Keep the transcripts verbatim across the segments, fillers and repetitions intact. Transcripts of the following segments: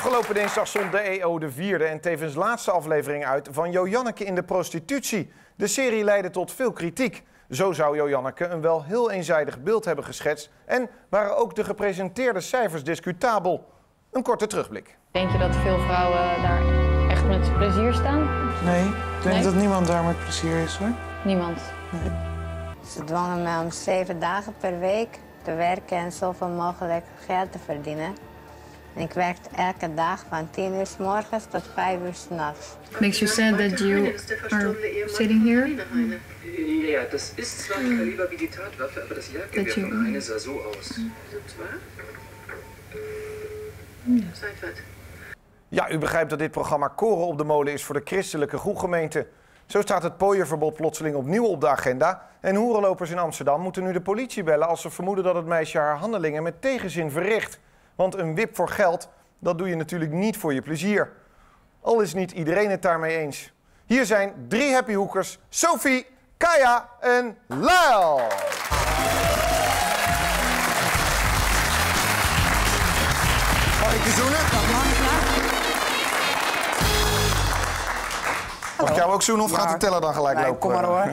Afgelopen dinsdag zond de E O de vierde en tevens laatste aflevering uit van Joanneke in de prostitutie. De serie leidde tot veel kritiek. Zo zou Joanneke een wel heel eenzijdig beeld hebben geschetst en waren ook de gepresenteerde cijfers discutabel. Een korte terugblik. Denk je dat veel vrouwen daar echt met plezier staan? Nee, ik denk nee? dat niemand daar met plezier is, hoor. Niemand? Nee. Ze dwongen mij om zeven dagen per week te werken en zoveel mogelijk geld te verdienen. En ik werkte elke dag van tien uur 's morgens tot vijf uur 's nachts. Makes you sad that you are sitting here? Ja, das ist zwar ein Kaliber wie die Tatwaffe, aber das Jagdgewehr von Heine sah so aus. Dat waar? Seifert. Ja, u begrijpt dat dit programma koren op de molen is voor de christelijke groeggemeente. Zo staat het pooierverbod plotseling opnieuw op de agenda. En hoerenlopers in Amsterdam moeten nu de politie bellen als ze vermoeden dat het meisje haar handelingen met tegenzin verricht. Want een wip voor geld, dat doe je natuurlijk niet voor je plezier. Al is niet iedereen het daarmee eens. Hier zijn drie happyhoekers: Sophie, Kaya en Lyle. Mag ik je zoenen? Mag ik jou ook zoenen of gaat de teller dan gelijk nee, lopen? Kom maar hoor.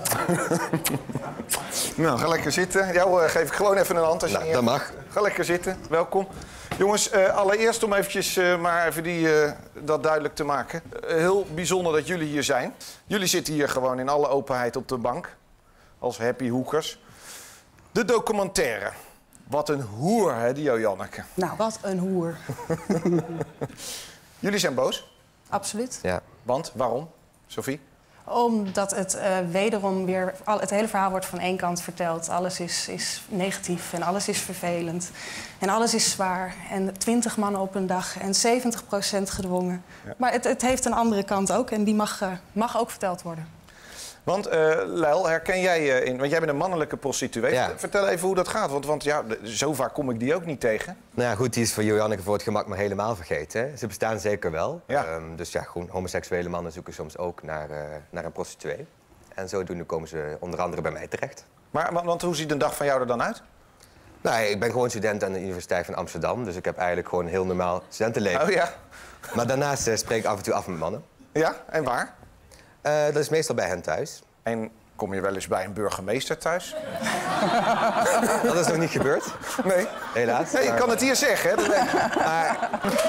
Nou, ga lekker zitten. Jou uh, geef ik gewoon even een hand als je nou, niet dat hebt. mag. Ga lekker zitten. Welkom. Jongens, uh, allereerst om eventjes uh, maar even die, uh, dat duidelijk te maken. Uh, heel bijzonder dat jullie hier zijn. Jullie zitten hier gewoon in alle openheid op de bank. Als happyhoekers. De documentaire. Wat een hoer, hè, die Joanneke. Nou, wat een hoer. Jullie zijn boos? Absoluut. Ja. Want? Waarom? Sophie? Omdat het uh, wederom weer... Al, het hele verhaal wordt van één kant verteld. Alles is, is negatief en alles is vervelend. En alles is zwaar. En twintig mannen op een dag en zeventig procent gedwongen. Ja. Maar het, het heeft een andere kant ook en die mag, uh, mag ook verteld worden. Want, uh, Lyle, herken jij uh, in... Want jij bent een mannelijke prostituee. Ja. Vertel even hoe dat gaat, want, want ja, zo vaak kom ik die ook niet tegen. Nou ja, goed, die is voor Joanneke voor het gemak maar helemaal vergeten. Hè? Ze bestaan zeker wel. Ja. Um, dus ja, gewoon homoseksuele mannen zoeken soms ook naar, uh, naar een prostituee. En zodoende komen ze onder andere bij mij terecht. Maar want, want hoe ziet een dag van jou er dan uit? Nou, ik ben gewoon student aan de Universiteit van Amsterdam. Dus ik heb eigenlijk gewoon een heel normaal studentenleven. Oh ja? Maar daarnaast uh, spreek ik af en toe af met mannen. Ja, en waar? Uh, dat is meestal bij hen thuis. En kom je wel eens bij een burgemeester thuis? Dat is nog niet gebeurd. Nee. Helaas. Nee, ik kan het hier zeggen, hè? Dat denk ik. Maar...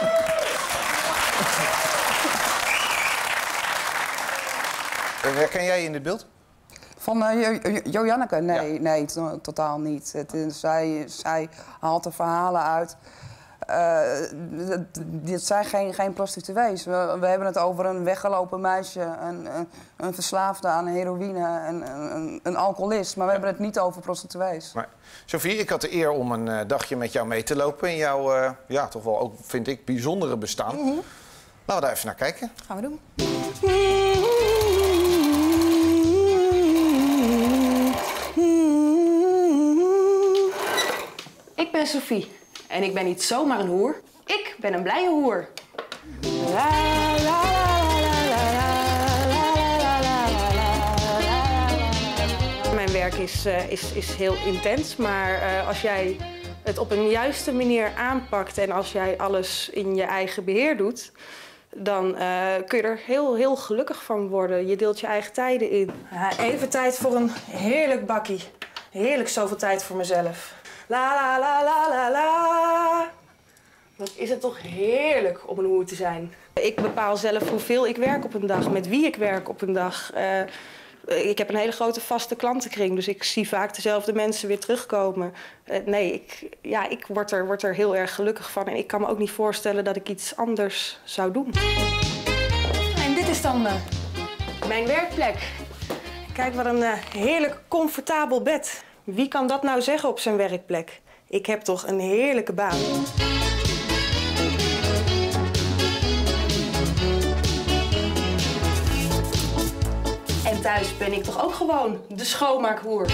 Herken jij in dit beeld? Van uh, jo jo Joanneke? Nee, ja. nee to totaal niet. Het is, zij, zij haalt er verhalen uit. Uh, dit zijn geen, geen prostituees. We, we hebben het over een weggelopen meisje, een, een, een verslaafde aan heroïne, een, een, een alcoholist. Maar we ja. hebben het niet over prostituees. Maar, Sophie, ik had de eer om een uh, dagje met jou mee te lopen in jouw, uh, ja, toch wel ook, vind ik, bijzondere bestaan. Mm-hmm. Laten we daar even naar kijken. Gaan we doen. Ik ben Sophie. En ik ben niet zomaar een hoer. Ik ben een blije hoer. La, la, la, la, la, la. Mijn werk is, uh, is, is heel intens, maar uh, als jij het op een juiste manier aanpakt en als jij alles in je eigen beheer doet, dan uh, kun je er heel, heel gelukkig van worden. Je deelt je eigen tijden in. Uh, even tijd voor een heerlijk bakkie. Heerlijk zoveel tijd voor mezelf. La la la la la la. Wat is het toch heerlijk om een hoer te zijn. Ik bepaal zelf hoeveel ik werk op een dag, met wie ik werk op een dag. Uh, ik heb een hele grote vaste klantenkring, dus ik zie vaak dezelfde mensen weer terugkomen. Uh, nee, ik, ja, ik word er, word er heel erg gelukkig van en ik kan me ook niet voorstellen dat ik iets anders zou doen. En dit is dan uh, mijn werkplek. Kijk, wat een uh, heerlijk comfortabel bed. Wie kan dat nou zeggen op zijn werkplek? Ik heb toch een heerlijke baan. En thuis ben ik toch ook gewoon de schoonmaakhoer.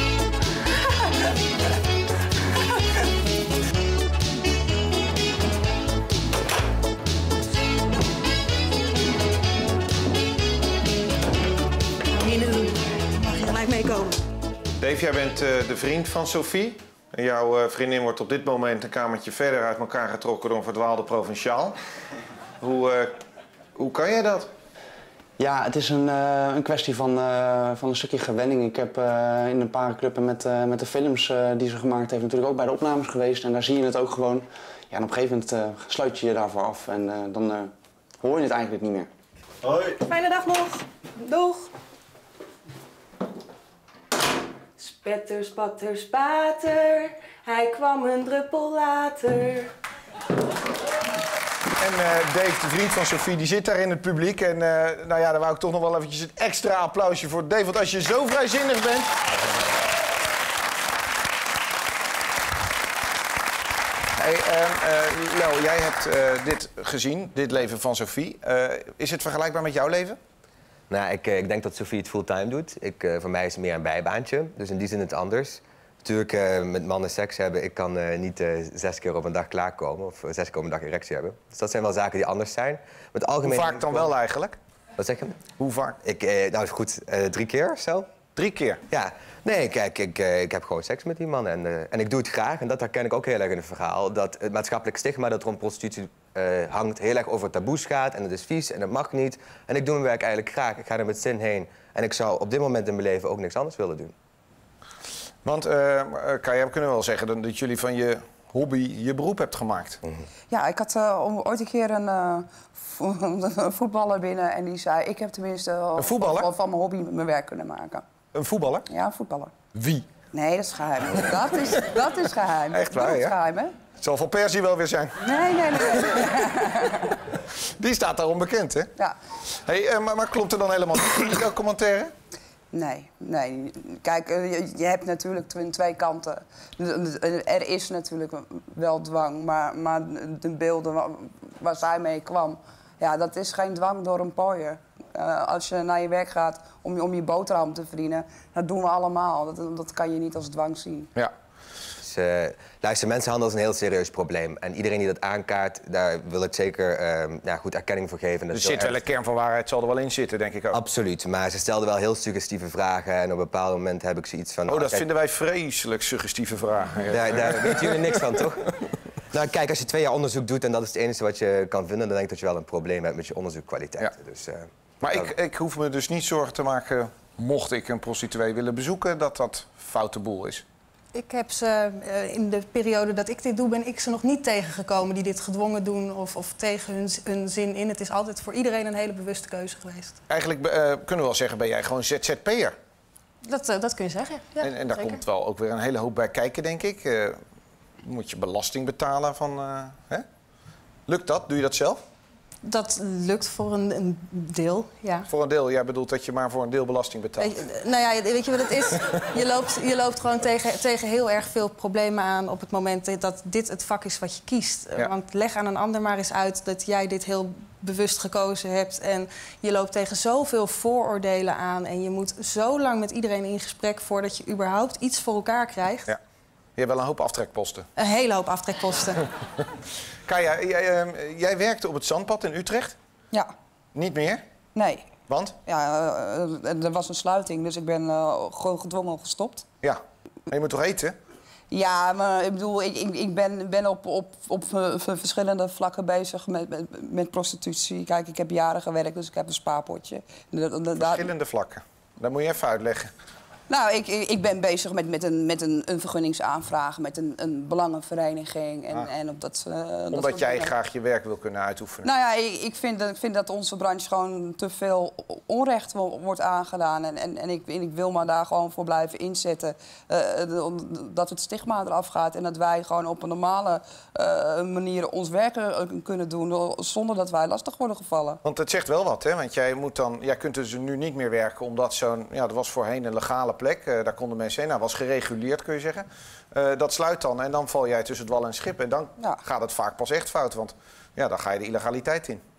Hier naartoe. Mag je gelijk meekomen? Dave, jij bent uh, de vriend van Sophie. En jouw uh, vriendin wordt op dit moment een kamertje verder uit elkaar getrokken door een verdwaalde provinciaal. Hoe, uh, hoe kan jij dat? Ja, het is een, uh, een kwestie van, uh, van een stukje gewenning. Ik heb uh, in een paar clubben met, uh, met de films uh, die ze gemaakt heeft natuurlijk ook bij de opnames geweest. En daar zie je het ook gewoon. Ja, en op een gegeven moment uh, sluit je je daarvoor af en uh, dan uh, hoor je het eigenlijk niet meer. Hoi. Fijne dag nog. Doeg. Spetter, spatter, spater. Hij kwam een druppel later. En uh, Dave, de vriend van Sophie, die zit daar in het publiek. En uh, nou ja, daar wou ik toch nog wel eventjes een extra applausje voor Dave. Want als je zo vrijzinnig bent... Hey, uh, uh, Lel, jij hebt uh, dit gezien, dit leven van Sophie. Uh, is het vergelijkbaar met jouw leven? Nou, ik, ik denk dat Sophie het fulltime doet. Ik, uh, voor mij is het meer een bijbaantje. Dus in die zin het anders. Natuurlijk, uh, met mannen seks hebben, ik kan uh, niet uh, zes keer op een dag klaarkomen. Of uh, zes keer op een dag erectie hebben. Dus dat zijn wel zaken die anders zijn. Met algemeen... Hoe vaak dan wel eigenlijk? Wat zeg je? Hoe vaak? Ik, uh, nou, goed, uh, drie keer of zo. Drie keer? Ja. Nee, kijk, ik, uh, ik heb gewoon seks met die man. En, uh, en ik doe het graag. En dat herken ik ook heel erg in het verhaal. Dat het maatschappelijk stigma dat rond prostitutie uh, hangt heel erg over taboes gaat. En het is vies en het mag niet. En ik doe mijn werk eigenlijk graag. Ik ga er met zin heen. En ik zou op dit moment in mijn leven ook niks anders willen doen. Want, uh, Kaya, we kunnen wel zeggen dat jullie van je hobby je beroep hebt gemaakt. Mm-hmm. Ja, ik had uh, ooit een keer een, uh, een voetballer binnen en die zei... ik heb tenminste uh, een voetballer? Van, van mijn hobby mijn werk kunnen maken. Een voetballer? Ja, een voetballer. Wie? Nee, dat is geheim. dat, is, dat is geheim. Echt waar, dat is ja? geheim, hè? Het zal Van Persie wel weer zijn. Nee, nee, nee. Die staat daar onbekend, hè? Ja. Hey, uh, maar, maar klopt er dan helemaal niet in die documentaire? Nee, nee. Kijk, je, je hebt natuurlijk twee kanten. Er is natuurlijk wel dwang, maar, maar de beelden waar, waar zij mee kwam... ja, dat is geen dwang door een pooier. Uh, als je naar je werk gaat om, om je boterham te verdienen, dat doen we allemaal. Dat, dat kan je niet als dwang zien. Ja. Dus, uh, luister, mensenhandel is een heel serieus probleem. En iedereen die dat aankaart, daar wil ik zeker uh, ja, goed erkenning voor geven. Er zit wel een kern van waarheid, zal er wel in zitten, denk ik ook. Absoluut, maar ze stelden wel heel suggestieve vragen. En op een bepaald moment heb ik zoiets van... Oh, dat kijk, vinden wij vreselijk suggestieve vragen. Daar, daar weten jullie niks van, toch? Nou, kijk, als je twee jaar onderzoek doet en dat is het enige wat je kan vinden... dan denk ik dat je wel een probleem hebt met je onderzoekkwaliteit. Ja. Dus, uh, maar ik, ik hoef me dus niet zorgen te maken, mocht ik een prostituee willen bezoeken... dat dat foute boel is. Ik heb ze, uh, in de periode dat ik dit doe, ben ik ze nog niet tegengekomen die dit gedwongen doen of, of tegen hun, hun zin in. Het is altijd voor iedereen een hele bewuste keuze geweest. Eigenlijk uh, kunnen we wel zeggen, ben jij gewoon Z Z P'er? Dat, uh, dat kun je zeggen, ja. En, en daar zeker. komt wel ook weer een hele hoop bij kijken, denk ik. Uh, moet je belasting betalen van... Uh, hè? Lukt dat? Doe je dat zelf? Dat lukt voor een, een deel, ja. Voor een deel? Jij bedoelt dat je maar voor een deel belasting betaalt? Weet, nou ja, weet je wat het is? Je loopt, je loopt gewoon tegen, tegen heel erg veel problemen aan op het moment dat dit het vak is wat je kiest. Ja. Want leg aan een ander maar eens uit dat jij dit heel bewust gekozen hebt. En je loopt tegen zoveel vooroordelen aan. En je moet zo lang met iedereen in gesprek voordat je überhaupt iets voor elkaar krijgt. Ja. Je hebt wel een hoop aftrekposten. Een hele hoop aftrekposten. Kaya, jij, uh, jij werkte op het Zandpad in Utrecht? Ja. Niet meer? Nee. Want? Ja, uh, er was een sluiting, dus ik ben uh, gewoon gedwongen gestopt. Ja. Maar je moet toch eten? Ja, maar ik bedoel, ik, ik, ik ben, ben op, op, op verschillende vlakken bezig met, met, met prostitutie. Kijk, ik heb jaren gewerkt, dus ik heb een spaarpotje. Verschillende vlakken? Dat moet je even uitleggen. Nou, ik, ik ben bezig met, met, een, met een, een vergunningsaanvraag, met een, een belangenvereniging. En, ah. en op dat, uh, Omdat dat jij graag je werk wil kunnen uitoefenen? Nou ja, ik, ik, vind, ik vind dat onze branche gewoon te veel onrecht wordt aangedaan. En, en, en, ik, en ik wil maar daar gewoon voor blijven inzetten. Uh, dat het stigma eraf gaat en dat wij gewoon op een normale uh, manier ons werk kunnen doen zonder dat wij lastig worden gevallen. Want het zegt wel wat, hè? Want jij, moet dan, jij kunt dus nu niet meer werken omdat zo'n... Ja, dat was voorheen een legale plek. Uh, daar konden mensen heen. Nou, was gereguleerd, kun je zeggen. Uh, dat sluit dan en dan val jij tussen het wal en het schip. En dan ja. gaat het vaak pas echt fout. Want ja, dan ga je de illegaliteit in.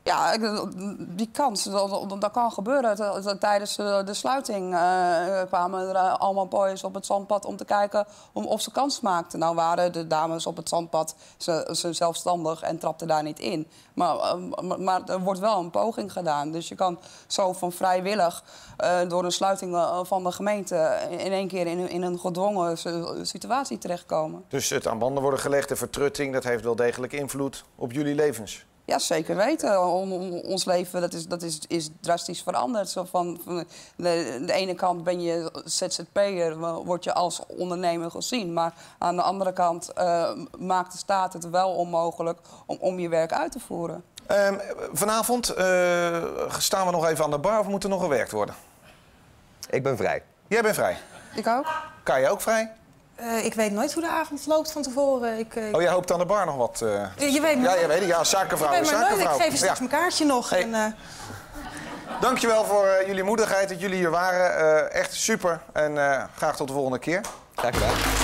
Ja, die kans, dat, dat kan gebeuren. Tijdens de sluiting uh, kwamen er allemaal boys op het zandpad om te kijken of ze kans maakten. Nou waren de dames op het zandpad ze, ze zelfstandig en trapten daar niet in. Maar, uh, maar er wordt wel een poging gedaan. Dus je kan zo van vrijwillig uh, door een sluiting van de gemeente in één keer in, in een gedwongen situatie terechtkomen. Dus het aan banden worden gelegd, de vertrutting, dat heeft wel degelijk invloed op jullie levens? Ja, zeker weten. On, on, ons leven dat is, dat is, is drastisch veranderd. Zo van, van de, de ene kant ben je Z Z P'er, word je als ondernemer gezien. Maar aan de andere kant uh, maakt de staat het wel onmogelijk om, om je werk uit te voeren. Um, vanavond uh, staan we nog even aan de bar of moet er nog gewerkt worden? Ik ben vrij. Jij bent vrij? Ik ook. Kan je ook vrij? Uh, ik weet nooit hoe de avond loopt van tevoren. Ik, uh... Oh, jij hoopt aan de bar nog wat? Uh... Je weet ja, je weet het. Ja, zakenvrouw. Ik weet maar zakenvrouw. nooit. Ik geef straks ja. mijn kaartje nog. Hey. En, uh... Dankjewel voor uh, jullie moedigheid dat jullie hier waren. Uh, echt super. En uh, graag tot de volgende keer. Graag gedaan.